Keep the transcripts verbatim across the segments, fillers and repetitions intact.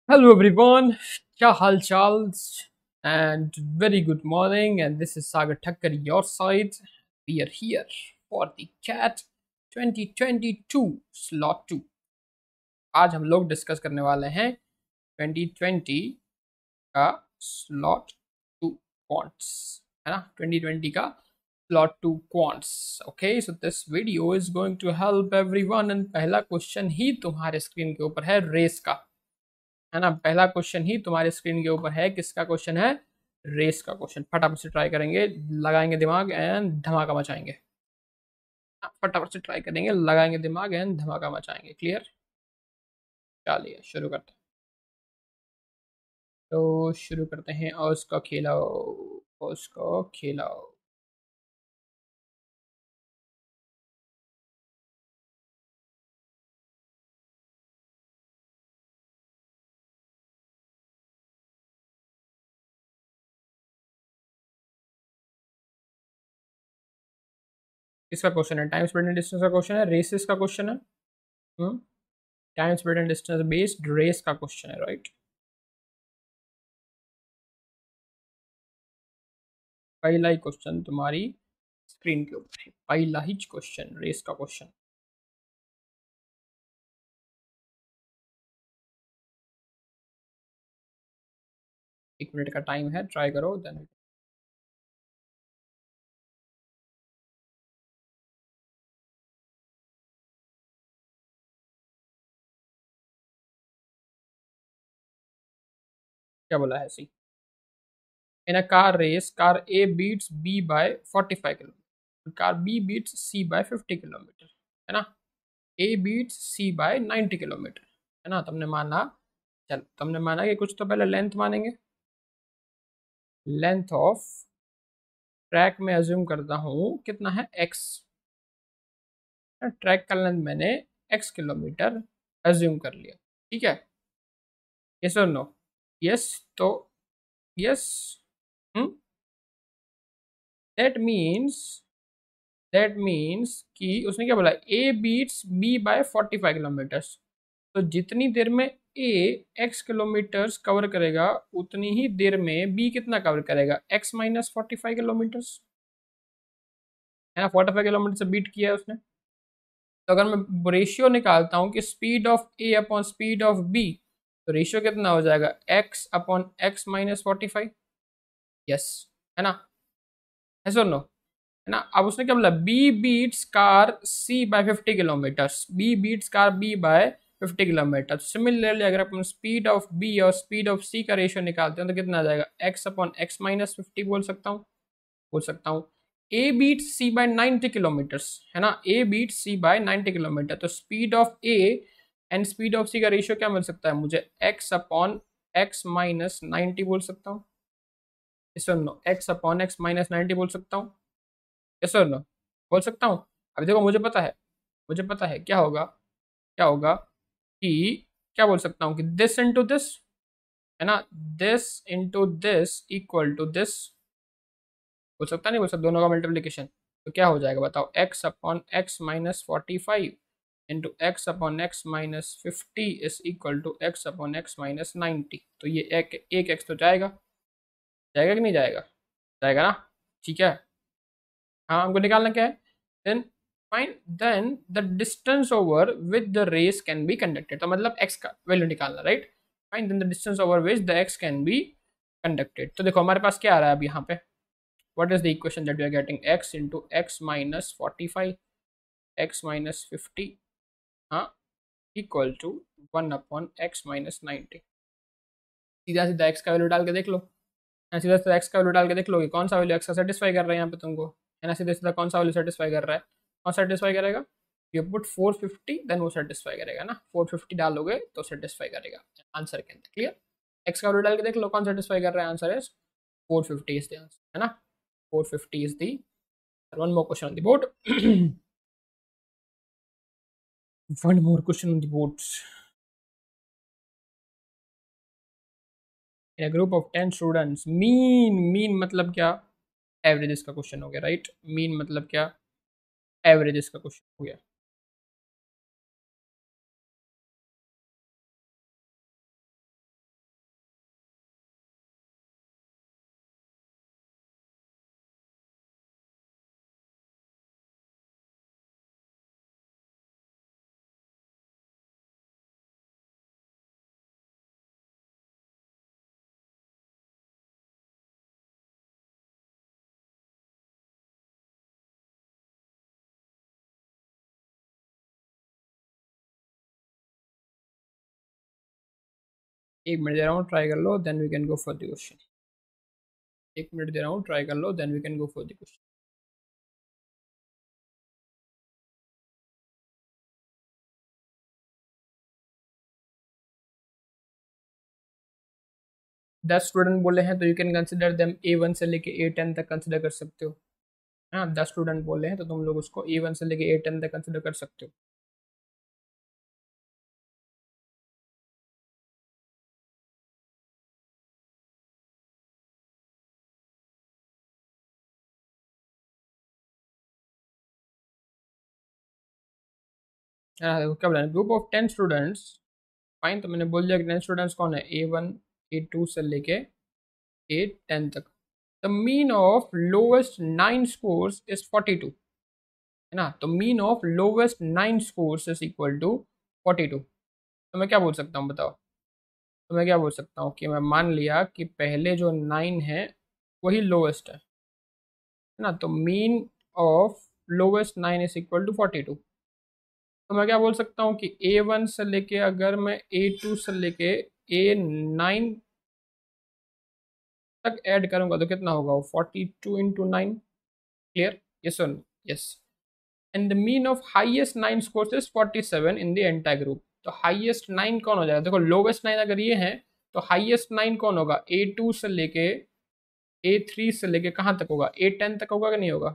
Hello everyone, क्या हाल चाल and very good morning and this is Sagar Thakkar your side. We are here for the CAT twenty twenty-two slot two. आज हम लोग discuss करने वाले हैं twenty twenty का slot two quants है ना twenty twenty का slot two quants. Okay, so this video is going to help everyone and पहला क्वेश्चन ही तुम्हारे स्क्रीन के ऊपर है रेस का, है ना। पहला क्वेश्चन ही तुम्हारी स्क्रीन के ऊपर है, किसका क्वेश्चन है? रेस का क्वेश्चन। फटाफट से ट्राई करेंगे, लगाएंगे दिमाग एंड धमाका मचाएंगे। हाँ, फटाफट से ट्राई करेंगे, लगाएंगे दिमाग एंड धमाका मचाएंगे। क्लियर? चलिए शुरू करते हैं। तो शुरू करते हैं और उसका खिलाओ, उसको खिलाओ। इसका क्वेश्चन है, टाइम स्पीड एंड डिस्टेंस का क्वेश्चन है, रेसेस का क्वेश्चन है। Hmm time speed and distance based race का क्वेश्चन है, राइट। पहला ही क्वेश्चन तुम्हारी स्क्रीन के ऊपर है, पहला ही क्वेश्चन रेस का क्वेश्चन। एक मिनट का टाइम है, ट्राई करो देन। क्या बोला है? C in a car race, car A beats B by forty-five kilometre, car B beats C by fifty kilometre, है ना। A beats C by ninety kilometre, है ना। तुमने माना, चल तुमने माना कि कुछ तो पहले लेंथ मानेंगे। लेंथ ऑफ ट्रैक में अज्यूम करता हूँ कितना है, x। ट्रैक का लेंथ मैंने x किलोमीटर अज्यूम कर लिया, ठीक है। यस और नो? यस, तो yes. Hmm that means that means कि उसने क्या बोला, A beats B by forty five kilometres. तो जितनी देर में ए एक्स किलोमीटर्स कवर करेगा उतनी ही देर में बी कितना कवर करेगा, x minus forty five kilometres, है ना। फोर्टी फाइव किलोमीटर से बीट किया है उसने। तो अगर मैं रेशियो निकालता हूँ कि speed of A upon speed of B, तो रेशियो कितना हो जाएगा, x upon x minus forty five. Yes, है ना। है सो नो? है ना। अब उसने क्या बोला, B beats car C by fifty kilometres, B beats car B by fifty kilometre. Similarly अगर अपन स्पीड ऑफ बी और स्पीड ऑफ सी का रेशियो निकालते हैं तो कितना आ जाएगा, x upon x minus fifty बोल सकता हूँ, बोल सकता हूँ। A beat C by ninety kilometres, है ना। A beat C by ninety kilometre, तो speed of A and speed of C का रेशियो क्या मिल सकता है मुझे, x upon x minus ninety बोल सकता हूँ। इस no, x upon x minus ninety बोल सकता हूँ। यस और नो? बोल सकता हूँ। अभी देखो, मुझे पता है, मुझे पता है क्या होगा, क्या होगा कि क्या बोल सकता हूँ कि दिस इंटू दिस, है ना। This into this equal to this, बोल सकता नहीं बोल सकता, दोनों का मल्टीप्लीकेशन। तो क्या हो जाएगा बताओ, x upon x minus forty five into x upon x minus fifty is equal to x upon x minus ninety. तो ये एक एक एक्स तो जाएगा, जाएगा कि नहीं जाएगा? जाएगा ना, ठीक है। हाँ, हमको निकालना क्या है, then fine then the distance over with the race can be conducted. तो मतलब एक्स का वैल्यू निकालना, right. Fine then the distance over which the x can be conducted. तो देखो हमारे पास क्या आ रहा है अब यहाँ पे, what is the equation that we are getting, x into x minus forty five x minus fifty, हाँ, equal to one upon x minus ninety. सीधा सीधा एक्स का वैल्यू डाल के देख लो, हाँ, सीधा सीधा एक्स का वैल्यू डाल के देख लो कि कौन सा वैल्यू एक्स का सेटिस्फाई कर रहा है यहाँ पे तुमको, है ना। सीधा सीधा कौन सा वैल्यू सेटिस्फाई कर रहा है, कौन सेटिस्फाई करेगा, you put four fifty then वो सेटिस्फाई करेगा ना, फोर फिफ्टी डालोगे तो सेटिस्फाई करेगा आंसर के अंदर। क्लियर? एक्स का वैल्यू डाल के देख लो कौन सेटिस्फाई कर रहा है, answer is four fifty is the answer, है ना। Four fifty is the. One more question on the board, one more question on the board. In a group of ten students, mean mean मतलब क्या, averages का question हो गया, right. Mean मतलब क्या, averages का क्वेश्चन हो गया। एक मिनट दे रहा हूँ, ट्राई कर लो, then we can go for the question. एक मिनट दे रहा हूँ, ट्राई कर लो, then we can go for the question. दस स्टूडेंट बोले हैं तो you can consider them A one से लेके ए टेन तक कंसिडर कर सकते हो। हाँ, दस स्टूडेंट बोले हैं तो तुम लोग उसको ए वन से लेके ए टेन तक कंसिडर कर सकते हो। हाँ देखो क्या बोला, group of ten students. Fine, तो मैंने बोल दिया कि टेन स्टूडेंट्स कौन है, ए वन ए टू से लेके ए टेन तक। The mean of lowest nine scores is forty two, है ना। तो mean of lowest nine scores is equal to forty two. तो मैं क्या बोल सकता हूँ बताओ। तो मैं क्या बोल सकता हूँ कि मैं मान लिया कि पहले जो नाइन है वही लोवेस्ट है है ना। तो mean of lowest nine is equal to forty two. तो मैं क्या बोल सकता हूँ कि ए वन से लेके अगर मैं ए टू से लेके ए नाइन तक ऐड करूंगा तो कितना होगा वो, forty two into nine. Clear, yes और yes. And the mean of highest nine scores is forty seven in the entire group. तो हाईएस्ट नाइन कौन हो जाएगा, देखो लोवेस्ट नाइन अगर ये है तो हाईएस्ट नाइन कौन होगा, ए टू से लेके ए थ्री से लेके कहाँ तक होगा, ए टेन तक होगा कि नहीं होगा।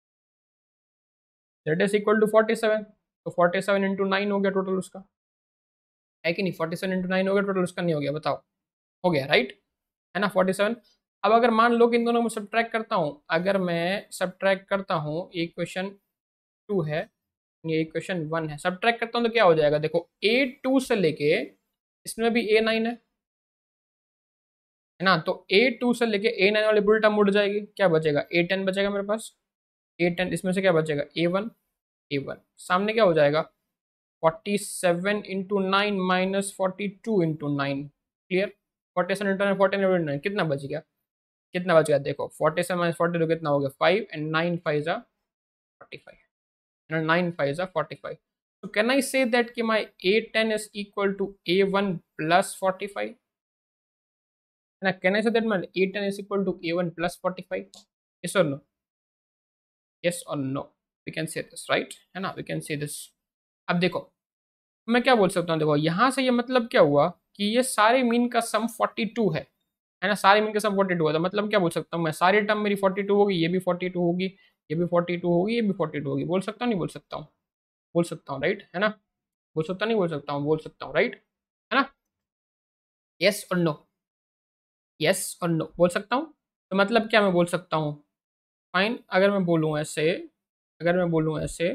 That is equal to forty seven. तो फोर्टी सेवन इंटू नाइन हो गया टोटल उसका, है कि नहीं। फोर्टी सेवन इंटू नाइन हो गया टोटल उसका, नहीं हो गया बताओ, हो गया राइट, है ना फोर्टी सेवन। अब अगर मान लो कि इन दोनों में सब्ट्रैक्ट करता हूँ, अगर मैं सब्ट्रैक्ट करता हूँ, एक क्वेश्चन टू है, ये क्वेश्चन वन है, सब्ट्रैक्ट करता हूँ तो क्या हो जाएगा, देखो ए टू से लेके इसमें भी ए नाइन है है ना। तो ए टू से लेके ए नाइन वाली उल्टा मुड़ जाएगी, क्या बचेगा, ए टेन बचेगा मेरे पास। ए टेन इसमें से क्या बचेगा, ए वन। ए वन सामने क्या हो जाएगा, forty seven into nine minus forty two into nine. Clear, forty seven into nine, forty into nine कितना बच गया, कितना बच गया देखो, forty seven minus forty two कितना हो गया, फाइव, एंड नाइन फाइव जा forty five, and nine five जा forty five. So can I say that कि my A ten is equal to A one plus forty-five? And can I say that my A ten is equal to A one plus forty-five? Yes or no? Yes or no? We can say this, right? है ना? We can say this. अब देखो मैं क्या बोल सकता हूँ, देखो यहाँ से ये मतलब क्या हुआ कि ये सारे मीन का सम फोर्टी टू है है ना। सारे मीन का सम फोर्टी टू है, तो मतलब क्या बोल सकता हूँ मैं, सारी टर्म मेरी फोर्टी टू होगी, ये भी फोर्टी टू होगी, ये भी फोर्टी टू होगी, ये भी फोर्टी टू होगी। बोल सकता हूँ नहीं बोल सकता हूँ, बोल सकता हूँ राइट, है ना। बोल सकता नहीं बोल सकता हूँ, बोल सकता हूँ राइट, है ना। यस और नो, यस और नो बोल सकता हूँ। तो मतलब क्या मैं बोल सकता हूँ, फाइन, अगर मैं बोलूँ ऐसे, अगर मैं बोलूँ ऐसे,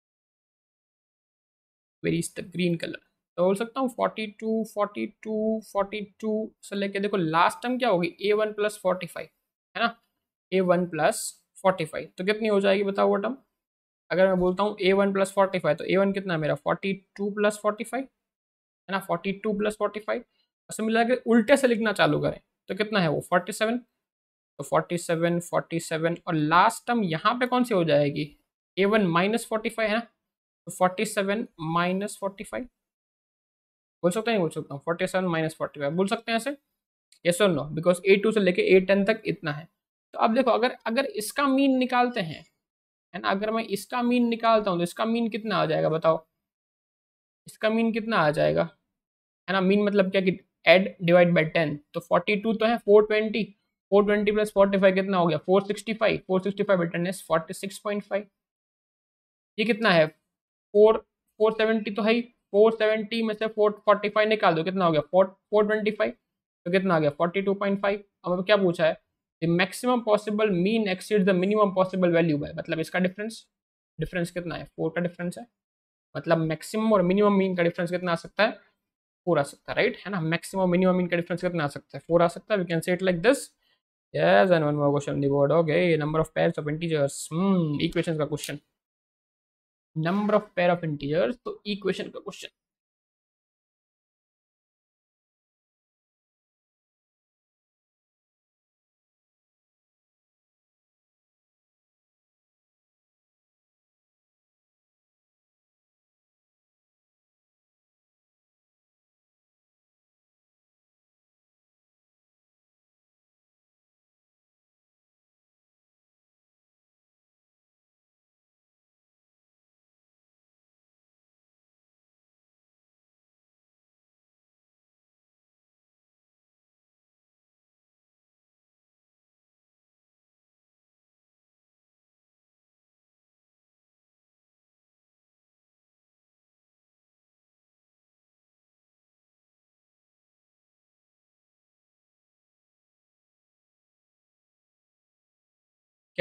very is the green colour, तो बोल सकता हूँ forty two forty two forty two से लेके देखो लास्ट टर्म क्या होगी, A one plus forty five, है ना। A one plus forty five तो कितनी हो जाएगी बताओ वो टर्म। अगर मैं बोलता हूँ A one plus forty five, तो ए वन कितना है मेरा, forty two plus forty five, है ना, forty two plus forty five. उससे मिला के उल्टे से लिखना चालू करें तो कितना है वो, फोर्टी सेवन। तो फोर्टी सेवन फोर्टी सेवन और लास्ट टर्म यहाँ पे कौन सी हो जाएगी, A one minus forty five, है ना। तो forty seven minus forty five, बोल सकते हैं नहीं बोल सकता हूँ, forty seven minus forty five बोल सकते हैं ऐसे, यस और नो, बिकॉज ए टू से लेके ए टेन तक इतना है। तो अब देखो अगर अगर इसका मीन निकालते हैं, है ना, अगर मैं इसका मीन निकालता हूँ तो इसका मीन कितना आ जाएगा बताओ, इसका मीन कितना आ जाएगा, है ना। मीन मतलब क्या कि एड डिवाइड बाई टेन, तो फोर्टी टू तो है, four twenty, four twenty plus forty five कितना हो गया, four sixty five, four sixty five by ten is forty six point five. ये कितना है, फोर फोर सेवेंटी तो है ही, फोर सेवेंटी में से फोर फोर्टी फाइव निकाल दो कितना हो गया, फोर फोर ट्वेंटी फाइव, तो कितना आ गया फोर्टी टू पॉइंट फाइव। अब हमें क्या पूछा है, the maximum possible mean exceed the minimum possible value by, मतलब इसका डिफरेंस, डिफरेंस कितना है, फोर का डिफरेंस है, मतलब मैक्सिमम और मिनिमम मीन का डिफरेंस कितना आ सकता है, फोर आ सकता है राइट, है ना। मैक्सिमम मिनिमम मीन का डिफरेंस कितना आ सकता है, फोर आ सकता है, we can say it like this. Yes, and one more question on the board, okay, number of pairs of integers, hmm equations का question, number of pair of integers, तो इक्वेशन का क्वेश्चन।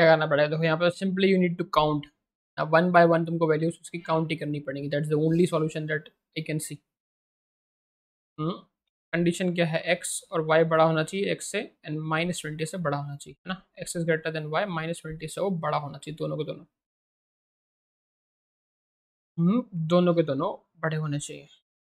क्या करना पड़ेगा, देखो यहाँ पर simply you need to count, one by one तुमको वैल्यूज उसकी काउंट ही करनी पड़ेगी, that's the only solution that I can see. Condition क्या है, x और y बड़ा होना चाहिए x से, एंड माइनस ट्वेंटी से बड़ा होना चाहिए, है ना, x is greater than y, minus twenty से वो बड़ा होना चाहिए, दोनों के दोनों, हम्म दोनों के दोनों बड़े होने चाहिए।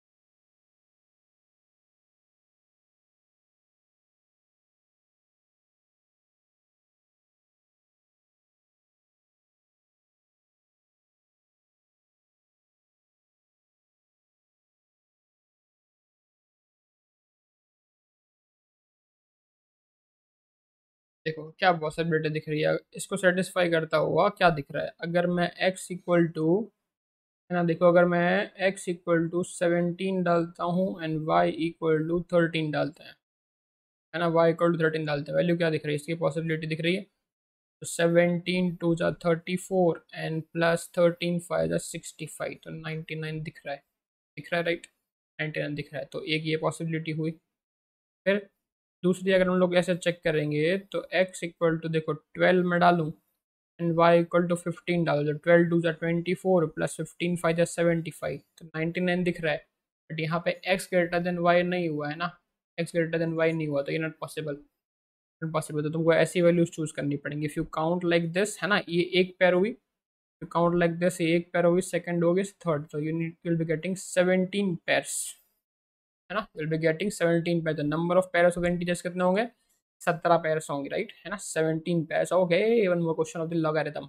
देखो क्या पॉसिबिलिटी दिख रही है, इसको सेटिस्फाई करता हुआ क्या दिख रहा है, अगर मैं x इक्वल टू, है ना, देखो अगर मैं x इक्वल टू सेवनटीन डालता हूँ and y equal to thirteen डालते हैं, है ना, y इक्वल टू थर्टीन डालते हैं, वैल्यू क्या दिख रही है, इसकी पॉसिबिलिटी दिख रही है, तो सेवनटीन टू जा thirty four and plus thirteen five जा सिक्सटी फाइव, तो नाइन्टी नाइन दिख रहा है, दिख रहा है राइट, नाइन्टी नाइन दिख रहा है, तो एक ये पॉसिबिलिटी हुई। फिर दूसरी अगर हम लोग ऐसे चेक करेंगे तो x इक्वल टू देखो ट्वेल्व में डालूँ and y equal to fifteen डालो, तो ट्वेल्व टू जा twenty four plus fifteen five जा सेवेंटी फाइव, तो नाइन्टी नाइन दिख रहा है, बट यहाँ पे x ग्रेटर देन y नहीं हुआ है ना, x ग्रेटर देन y नहीं हुआ, तो ये नॉट पॉसिबल, नॉट पॉसिबल, तो तुमको ऐसी वैल्यूज चूज करनी पड़ेंगी। If you count like this, है ना, ये एक पैर हुई, यू काउंट लाइक दिस, ये एक पैर होगी, सेकंड होगी, थर्ड, तो you need will be getting seventeen pairs, है ना, will be getting seventeen pair, the number of pairs of integers कितने होंगे, सत्रह पेयर्स होंगे राइट, है ना, seventeen pairs, okay, even more question of the logarithm,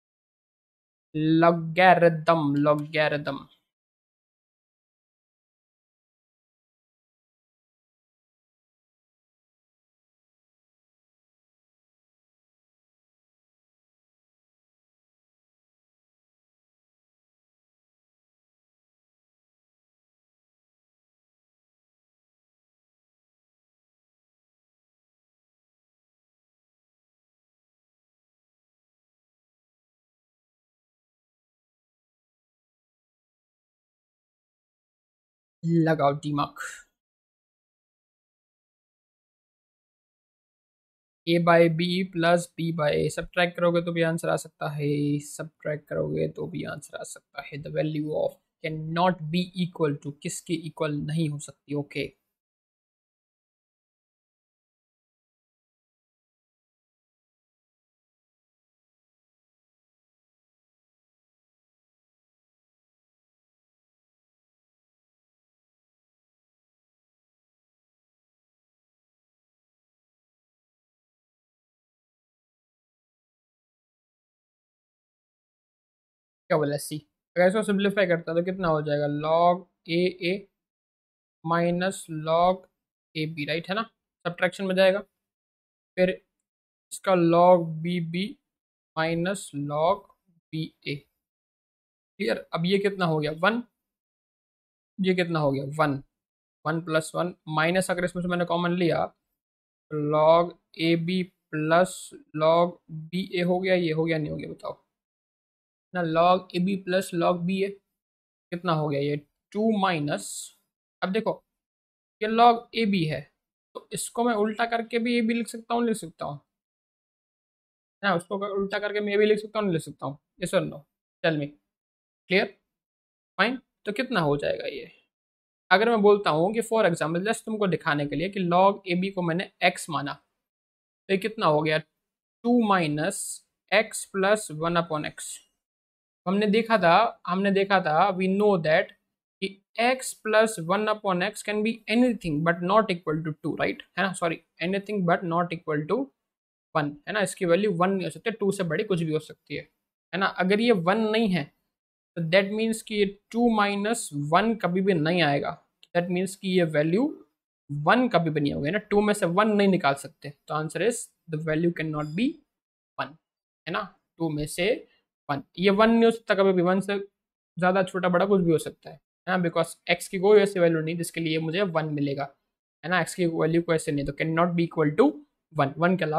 logarithm logarithm लगाओ दिमाग, A by B plus B by A, सब track करोगे तो भी आंसर आ सकता है, सब ट्रैक करोगे तो भी आंसर आ सकता है, the value of can not be equal to, किसके इक्वल नहीं हो सकती, ओके okay. क्या बोला सी, अगर इसको सिंप्लीफाई करता तो कितना हो जाएगा, log A A minus log A B right, है ना, सब्ट्रैक्शन में जाएगा, फिर इसका log B B minus log B A, clear, अब ये कितना हो गया वन, ये कितना हो गया one, one plus one minus, अगर इसमें से मैंने कॉमन लिया, log A B plus log B A हो गया, ये हो गया नहीं हो गया बताओ ना, log A B plus log B A कितना हो गया, ये टू माइनस, अब देखो ये लॉग ए बी है, तो इसको मैं उल्टा करके भी ए बी लिख सकता हूँ, लिख सकता हूँ ना, उसको कर- उल्टा करके मैं ए बी लिख सकता हूँ, नहीं लिख सकता हूँ, ये सुन लो, टेल मी, क्लियर, फाइन, तो कितना हो जाएगा ये, अगर मैं बोलता हूँ कि फॉर एग्जाम्पल जस्ट तुमको दिखाने के लिए कि लॉग ए बी को मैंने एक्स माना, तो ये कितना हो गया, two minus x plus one upon x, हमने देखा था, हमने देखा था वी नो दैट कि x plus one upon x can be anything but not equal to two right, है ना, sorry anything but not equal to one, है ना, इसकी वैल्यू वन नहीं हो सकती, टू से बड़ी कुछ भी हो सकती है, है ना, अगर ये वन नहीं है तो दैट मीन्स कि ये टू माइनस वन कभी भी नहीं आएगा, दैट मीन्स कि ये वैल्यू वन कभी भी नहीं होगी ना, टू में से वन नहीं निकाल सकते, तो answer is the value can not be one, है ना, टू में से वन, ये वन नहीं हो सकता कभी भी, वन से ज़्यादा छोटा बड़ा कुछ भी हो सकता है ना, बिकॉज एक्स की कोई ऐसी वैल्यू नहीं जिसके लिए मुझे वन मिलेगा, है ना, एक्स की वैल्यू को ऐसे नहीं, तो can not be equal to one, one के अलावा